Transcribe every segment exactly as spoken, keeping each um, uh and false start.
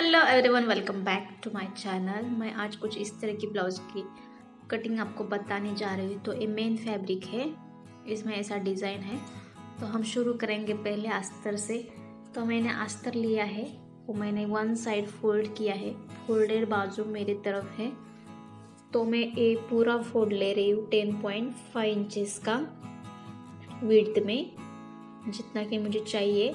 Hello everyone, welcome back to my channel. मैं आज कुछ इस तरह की ब्लाउज की कटिंग आपको बताने जा रही हूँ। तो ये मेन फैब्रिक है, इसमें ऐसा डिज़ाइन है। तो हम शुरू करेंगे पहले अस्तर से। तो मैंने अस्तर लिया है, वो मैंने वन साइड फोल्ड किया है। फोल्डेड बाजू मेरी तरफ है, तो मैं ये पूरा फोल्ड ले रही हूँ टेन पॉइंट फाइव इंचेस का विड्थ में, जितना कि मुझे चाहिए।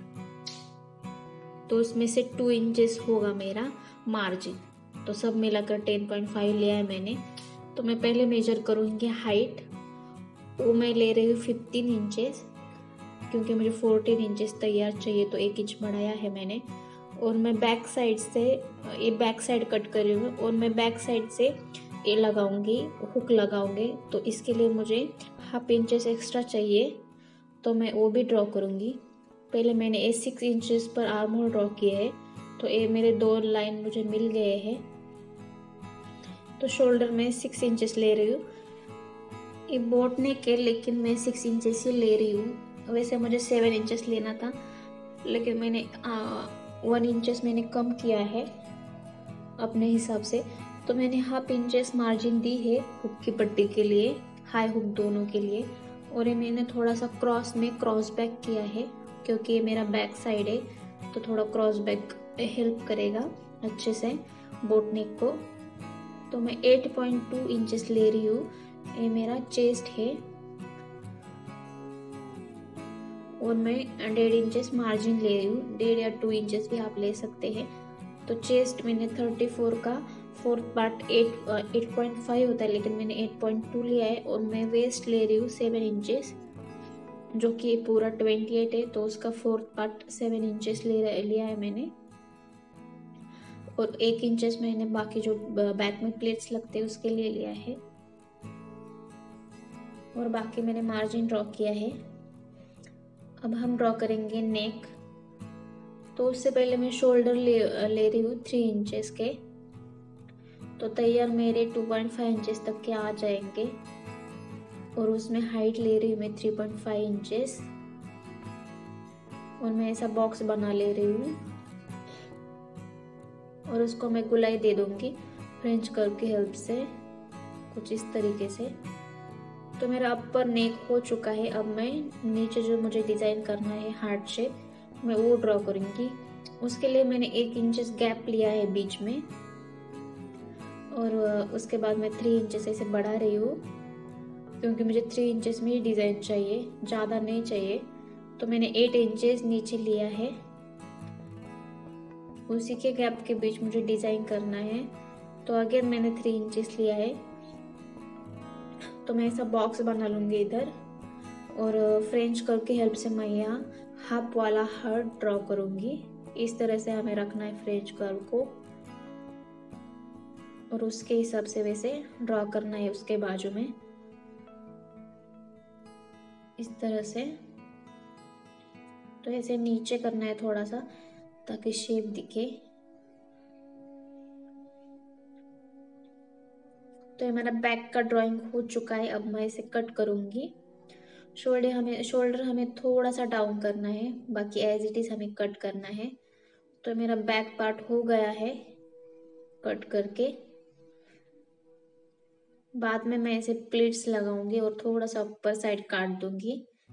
तो उसमें से टू इंचेस होगा मेरा मार्जिन। तो सब मिलाकर टेन पॉइंट फाइव लिया है मैंने। तो मैं पहले मेजर करूँगी हाइट, वो मैं ले रही हूँ फिफ्टीन इंचेस, क्योंकि मुझे फोर्टीन इंचेस तैयार चाहिए, तो एक इंच बढ़ाया है मैंने। और मैं बैक साइड से ये बैक साइड कट कर रही हूँ, और मैं बैक साइड से ये लगाऊंगी, हुक लगाऊंगी। तो इसके लिए मुझे हाफ इंचेस एक्स्ट्रा चाहिए, तो मैं वो भी ड्रॉ करूँगी। पहले मैंने ए सिक्स इंचेस पर आर्म होल ड्रॉ किए हैं, तो ये मेरे दो लाइन मुझे मिल गए हैं। तो शोल्डर में सिक्स इंचेस ले रही हूँ, ये बोट नेक है, लेकिन मैं सिक्स इंचेस ही ले रही हूँ। वैसे मुझे सेवन इंचेस लेना था, लेकिन मैंने वन इंचेस मैंने कम किया है अपने हिसाब से। तो मैंने हाफ इंचेस मार्जिन दी है हुक की पट्टी के लिए, हाई हुक दोनों के लिए। और ये मैंने थोड़ा सा क्रॉस में क्रॉस बैक किया है, क्योंकि ये मेरा बैक साइड है, तो थोड़ा क्रॉस बैक हेल्प करेगा अच्छे से बोट नेक को। तो मैं एट पॉइंट टू इंचेस ले रही हूँ, ये मेरा चेस्ट है। और मैं डेढ़ इंचेस मार्जिन ले रही हूँ, डेढ़ या टू इंचेस भी आप ले सकते हैं। तो चेस्ट मैंने थर्टी फोर का fourth part eight eight point five होता है, लेकिन मैंने एट पॉइंट टू लिया है। और मैं वेस्ट ले रही हूँ सेवन इंचेस, जो कि पूरा ट्वेंटी एट है, तो उसका फोर्थ पार्ट सेवन इंचेस ले लिया है मैंने। और एक इंचेस मैंने बाकी जो बैक में प्लेट्स लगते हैं उसके लिए लिया है। और बाकी मैंने मार्जिन ड्रॉ किया है। अब हम ड्रॉ करेंगे नेक। तो उससे पहले मैं शोल्डर ले ले रही हूँ थ्री इंचेस के। तो तैयार मेरे टू पॉइंट फाइव इंचेस तक के आ जाएंगे। और उसमें हाइट ले रही हूँ मैं थ्री पॉइंट फाइव इंचेस। और मैं ऐसा बॉक्स बना ले रही हूँ, और उसको मैं गुलाई दे दूंगी फ्रेंच कर्व की हेल्प से, कुछ इस तरीके से। तो मेरा अपर नेक हो चुका है। अब मैं नीचे जो मुझे डिजाइन करना है हार्ट शेप, मैं वो ड्रॉ करूंगी। उसके लिए मैंने एक इंचेस गैप लिया है बीच में, और उसके बाद मैं थ्री इंचेस ऐसे बढ़ा रही हूँ, क्योंकि मुझे थ्री इंचेस में ही डिजाइन चाहिए, ज़्यादा नहीं चाहिए। तो मैंने एट इंचेस नीचे लिया है, उसी के गैप के बीच मुझे डिजाइन करना है। तो अगेन मैंने थ्री इंचेस लिया है। तो मैं ऐसा बॉक्स बना लूंगी इधर, और फ्रेंच कर्व की हेल्प से मैं यहाँ हाफ वाला हार्ट ड्रॉ करूंगी। इस तरह से हमें रखना है फ्रेंच कर्व को, और उसके हिसाब से वैसे ड्रॉ करना है उसके बाजू में, इस तरह से। तो ऐसे नीचे करना है थोड़ा सा, ताकि शेप दिखे। तो ये मेरा बैक का ड्राइंग हो चुका है। अब मैं इसे कट करूंगी। शोल्डर हमें शोल्डर हमें थोड़ा सा डाउन करना है, बाकी एज इट इज हमें कट करना है। तो मेरा बैक पार्ट हो गया है कट करके। बाद में मैं ऐसे प्लीट्स लगाऊंगी और थोड़ा सा ऊपर साइड काट दूंगी।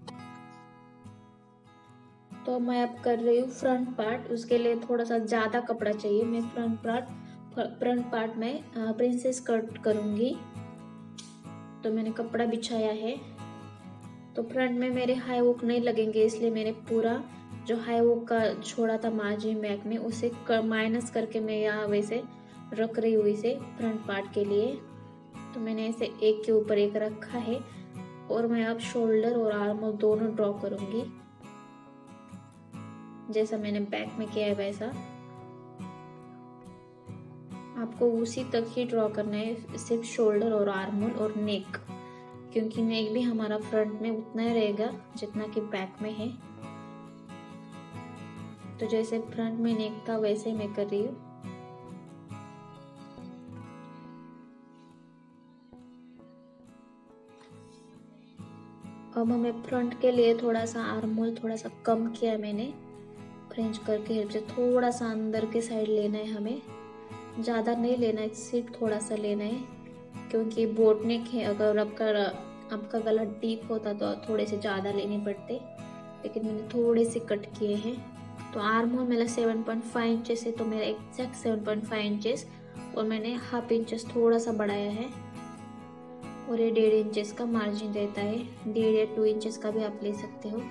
तो मैं अब कर रही हूँ फ्रंट पार्ट। उसके लिए थोड़ा सा ज़्यादा कपड़ा चाहिए। मैं फ्रंट पार्ट फ्रंट पार्ट में प्रिंसेस कट करूँगी। तो मैंने कपड़ा बिछाया है। तो फ्रंट में मेरे हाई हुक नहीं लगेंगे, इसलिए मैंने पूरा जो हाई हुक का छोड़ा था मार्जिन बैक में, उसे माइनस करके मैं यहाँ वैसे रख रही हूँ इसे फ्रंट पार्ट के लिए। तो मैंने ऐसे एक के ऊपर एक रखा है। और मैं अब शोल्डर और आर्म दोनों ड्रॉ करूँगी, जैसा मैंने बैक में किया है वैसा। आपको उसी तक ही ड्रॉ करना है, सिर्फ शोल्डर और आर्म होल और नेक, क्योंकि नेक भी हमारा फ्रंट में उतना ही रहेगा जितना कि बैक में है। तो जैसे फ्रंट में नेक था वैसे मैं कर रही हूँ। अब हमें फ्रंट के लिए थोड़ा सा आर्म होल थोड़ा सा कम किया है मैंने फ्रेंच कर्व की हेल्प से थोड़ा सा अंदर के साइड लेना है हमें, ज़्यादा नहीं लेना है, सिर्फ थोड़ा सा लेना है, क्योंकि बोट नेक है। अगर आपका आपका गला डीप होता तो थोड़े से ज़्यादा लेने पड़ते, लेकिन मैंने थोड़े से कट किए हैं। तो आर्म होल मेरा सेवन पॉइंट फाइव इंचेस है, तो मेरा exact seven point five inches, और मैंने हाफ इंचेस थोड़ा सा बढ़ाया है, और ये डेढ़ इंचेस का मार्जिन रहता है। डेढ़ या टू इंचेस का भी आप ले सकते हो।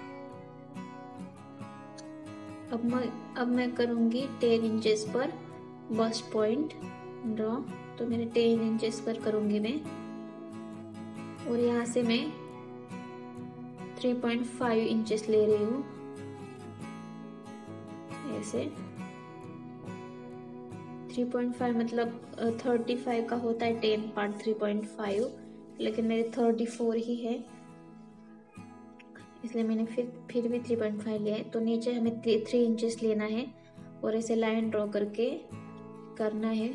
अब मैं अब मैं करूँगी टेन इंचेस पर बस्ट पॉइंट ड्रॉ। तो मेरे टेन इंचेस पर करूँगी मैं, और यहाँ से मैं थ्री पॉइंट फाइव इंचेस ले रही हूँ ऐसे। थ्री पॉइंट फाइव मतलब थर्टी फाइव का होता है ten part three point five, लेकिन मेरे थर्टी फोर ही है, इसलिए मैंने फिर फिर भी थ्री पॉइंट फाइव लिया है। तो नीचे हमें थ्री इंचेस लेना है और ऐसे लाइन ड्रॉ करके करना है।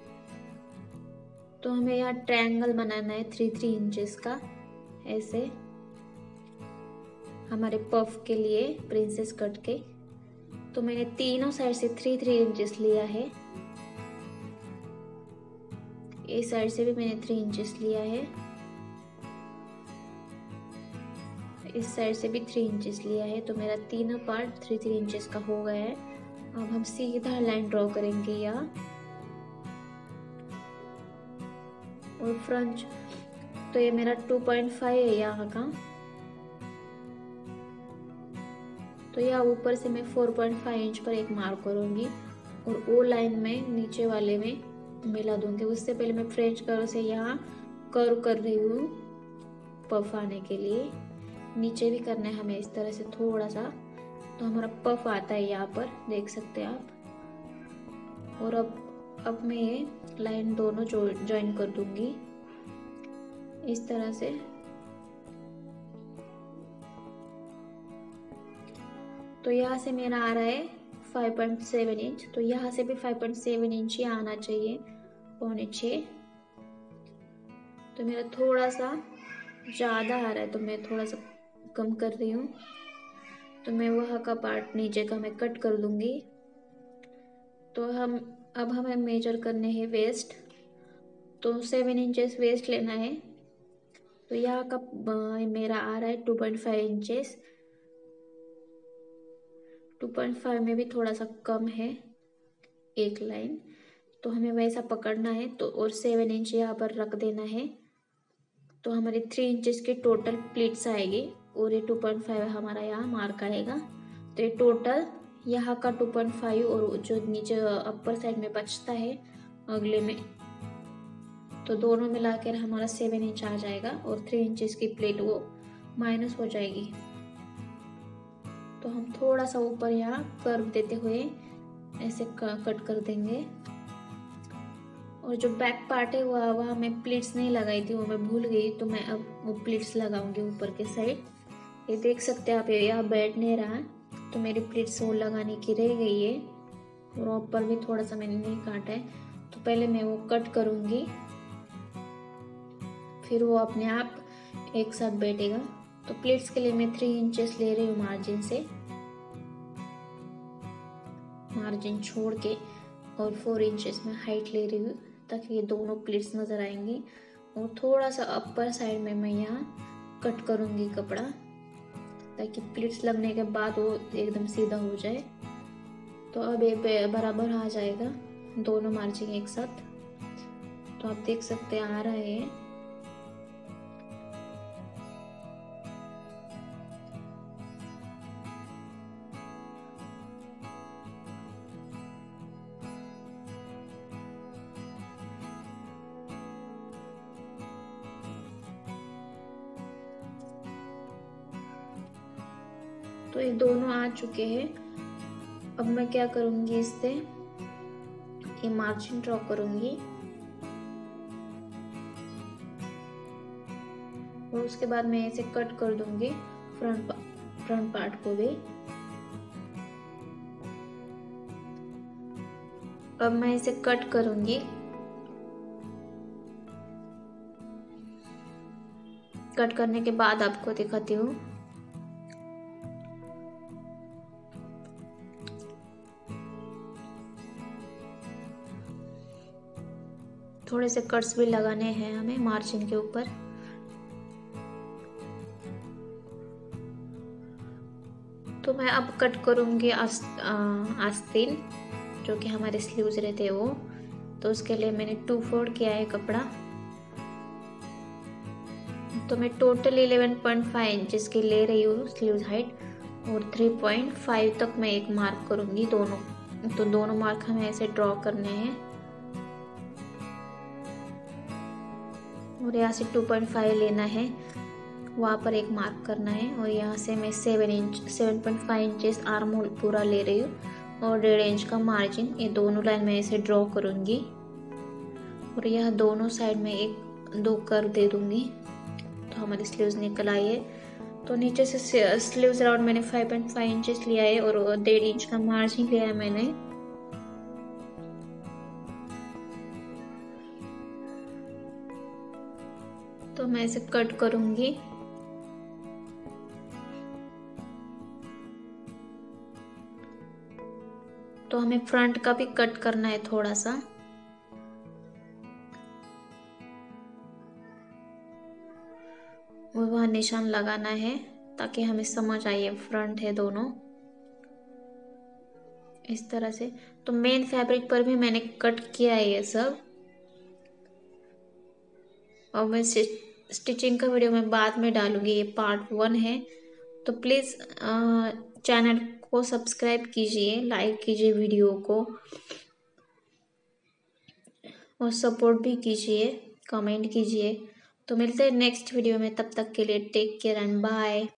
तो हमें यहाँ ट्रायंगल बनाना है थ्री थ्री इंचेस का, ऐसे हमारे पफ के लिए प्रिंसेस कट के। तो मैंने तीनों साइड से थ्री थ्री इंचेस लिया है, इस साइड से भी मैंने थ्री इंचेस लिया है, इस साइड से भी थ्री इंचेस लिया है। तो मेरा तीनों पार्ट थ्री थ्री इंचेस का हो गया है। अब हम सीधा लाइन ड्रॉ करेंगे यहाँ, और फ्रंट तो ये मेरा टू पॉइंट फाइव है यहाँ का, तो यहाँ ऊपर से मैं फोर पॉइंट फाइव इंच पर एक मार्क करूँगी, और वो लाइन में नीचे वाले में मिला दूंगी। उससे पहले मैं फ्रेंच कर्व से यहाँ कर्व कर रही हूँ पफ आने के लिए। नीचे भी करना है हमें इस तरह से थोड़ा सा, तो हमारा पफ आता है यहाँ पर, देख सकते हैं आप। और अब अब मैं ये लाइन दोनों ज्वाइन कर दूंगी इस तरह से। तो यहाँ से मेरा आ रहा है फाइव पॉइंट सेवन इंच, तो यहाँ से भी फाइव पॉइंट सेवन इंच ही आना चाहिए, पौने छः। तो मेरा थोड़ा सा ज़्यादा आ रहा है, तो मैं थोड़ा सा कम कर रही हूँ। तो मैं वहाँ का पार्ट नीचे का मैं कट कर दूंगी। तो हम अब हमें मेजर करने हैं वेस्ट, तो सेवन इंचेस वेस्ट लेना है। तो यहाँ का मेरा आ रहा है two point five inches, two point five में भी थोड़ा सा कम है एक लाइन, तो हमें वैसा पकड़ना है। तो और सेवन इंच यहाँ पर रख देना है, तो हमारी थ्री इंचेस की टोटल प्लीट्स आएगी, और ये टू पॉइंट फाइव हमारा यहाँ मार्क आएगा। तो ये टोटल यहाँ का टू पॉइंट फाइव, और जो नीचे अपर साइड में बचता है अगले में, तो दोनों मिलाकर हमारा सेवन इंच आ जाएगा, और थ्री इंचेस की प्लेट वो माइनस हो जाएगी। तो हम थोड़ा सा ऊपर यहाँ कर्व देते हुए ऐसे कट कर देंगे। और जो बैक पार्ट है वह वहाँ मैं प्लीट्स नहीं लगाई थी, वो मैं भूल गई, तो मैं अब वो प्लीट्स लगाऊंगी ऊपर के साइड। ये देख सकते हैं आप, ये यहाँ बैठ नहीं रहा, तो मेरी प्लीट्स वो लगाने की रह गई है, और ऊपर भी थोड़ा सा मैंने नहीं काटा है। तो पहले मैं वो कट करूँगी, फिर वो अपने आप एक साथ बैठेगा। तो प्लीट्स के लिए मैं थ्री इंचेस ले रही हूँ मार्जिन से, मार्जिन छोड़ के, और फोर इंचेस में हाइट ले रही हूँ, ताकि ये दोनों प्लीट्स नज़र आएंगी। और थोड़ा सा अपर साइड में मैं यहाँ कट करूँगी कपड़ा, ताकि प्लीट्स लगने के बाद वो एकदम सीधा हो जाए। तो अब ये बराबर आ जाएगा दोनों मार्जिन एक साथ। तो आप देख सकते हैं आ रहा है। तो ये दोनों आ चुके हैं। अब मैं क्या करूंगी, इससे ये मार्जिन ड्रॉ करूंगी, और उसके बाद मैं इसे कट कर दूंगी फ्रंट फ्रंट पार्ट को भी। अब मैं इसे कट करूंगी, कट करने के बाद आपको दिखाती हूँ। थोड़े से कट्स भी लगाने हैं हमें मार्जिन के ऊपर। तो मैं अब कट करूँगी आस, आस्तीन, जो कि हमारे स्लीव्स रहते हैं वो। तो उसके लिए मैंने टू फोल्ड किया है कपड़ा। तो मैं total eleven point five inches की ले रही हूँ स्लीव्स हाइट, और थ्री पॉइंट फाइव तक मैं एक मार्क करूँगी दोनों। तो दोनों मार्क हमें ऐसे ड्रॉ करने हैं, और यहाँ से टू पॉइंट फाइव लेना है, वहाँ पर एक मार्क करना है। और यहाँ से मैं seven inch seven point five inches arm hole पूरा ले रही हूँ, और डेढ़ इंच का मार्जिन। ये दोनों लाइन में ऐसे ड्रॉ करूँगी, और यह दोनों साइड में एक दो कर्व दे दूँगी। तो हमारी स्लीव्स निकल आई है। तो नीचे से स्लीव्स राउंड मैंने फाइव पॉइंट फाइव इंचेस लिया है, और डेढ़ इंच का मार्जिन लिया है मैंने। तो मैं इसे कट करूंगी। तो हमें फ्रंट का भी कट करना है थोड़ा सा। और वहाँ निशान लगाना है ताकि हमें समझ आए फ्रंट है दोनों, इस तरह से। तो मेन फैब्रिक पर भी मैंने कट किया है ये सब, और मैं स्टिचिंग का वीडियो मैं बाद में डालूंगी, ये पार्ट वन है। तो प्लीज़ चैनल को सब्सक्राइब कीजिए, लाइक कीजिए वीडियो को, और सपोर्ट भी कीजिए, कमेंट कीजिए। तो मिलते हैं नेक्स्ट वीडियो में, तब तक के लिए टेक केयर एंड बाय।